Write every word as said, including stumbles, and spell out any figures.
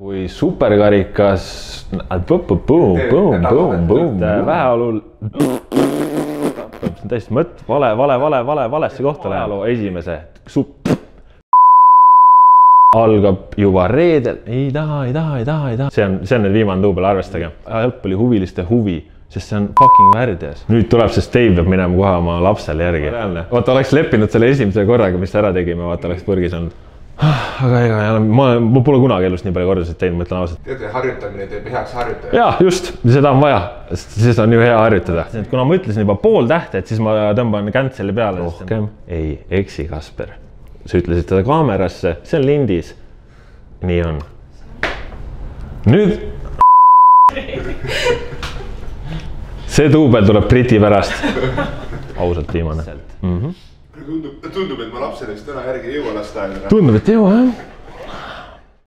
kui superkarikas väheolul täiesti mõt, vale, vale, vale, vale, valesse kohta ajaloo esimese supp algab juba reedel. Ei taha, ei taha, ei taha, ei taha. See on, see on nüüd viimane duubel, arvestage. Jalgpalli huviliste huvi, sest see on fucking värdjas. Nüüd tuleb, sest Dave peab minema kohe oma lapsele järgi. Vaata, oleks leppinud selle esimese korraga, mis ära tegime, vaata, oleks põrgis olnud. Aga ega, ma, ma pole kunagi elust nii palju kordasid teinud, ma ütlen ausalt. Teate, harjutamine teeb heaks harjutajaks. Jaa, just, seda on vaja, sest seda on ju hea harjutada. Kuna ma ütlesin juba pool tähte, et siis ma tõmban canceli peale. Rohkem ei eksi, Kasper. Sa ütlesid seda kaamerasse, see on lindis. Nii on. Nüüd. See duubel tuleb Briti pärast. Ausalt viimane. Mhm. Tundub, tundub, et ma lapsele vist täna järgi ei jõua lasta aega. Tundub, et jõua, jah.